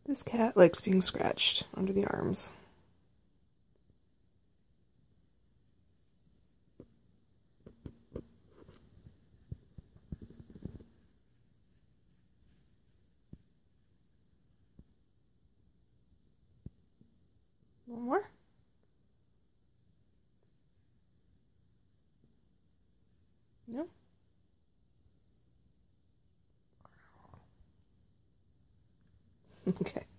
This cat likes being scratched under the arms. One more. No. Okay.